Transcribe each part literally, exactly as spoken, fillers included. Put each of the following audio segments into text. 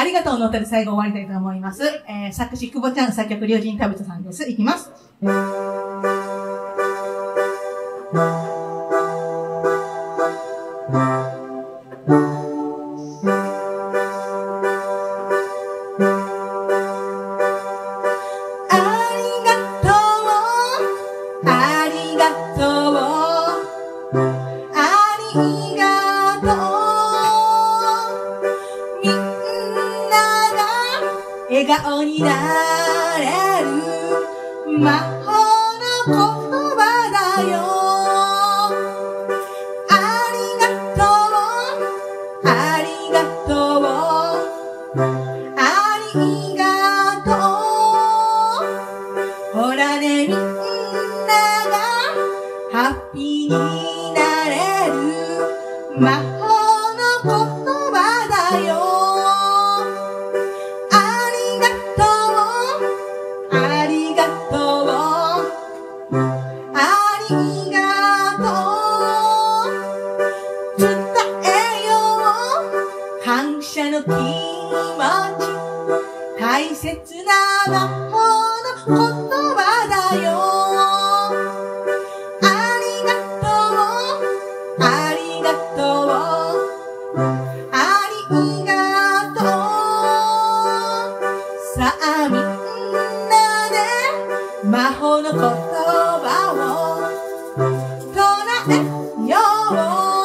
ありがとうの歌で最後終わりたいと思います。えー、作詞、くぼちゃん、作曲、龍神旅人さんです。いきます。笑顔になれる魔法の言葉だよ。ありがとう、ありがとう、ありがとう。ほらね、みんながハッピーになれる魔法の言葉だよ。感謝の気持ち、大切な魔法の言葉だよ。ありがとう、ありがとう、ありがとう。さあみんなで魔法の言葉を唱えよう。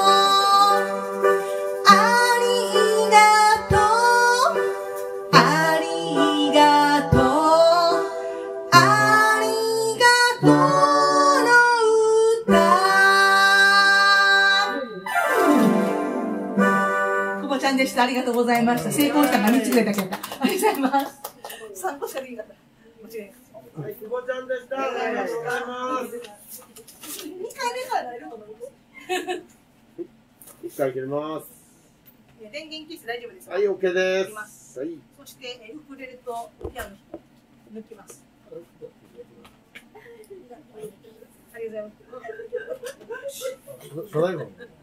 ちゃんでした。ありがとうございました。成功したがみっつぐらいだけやった。ありがとうございます。さんこしかできなかった。間違いない。はい、くぼちゃんでした。ありがとうございます。にかいめからなれると思います。いっかい切れます。電源ケース大丈夫ですか？はい、オッケーです。はい。そしてウクレレとピアノ抜きます。ありがとうございます。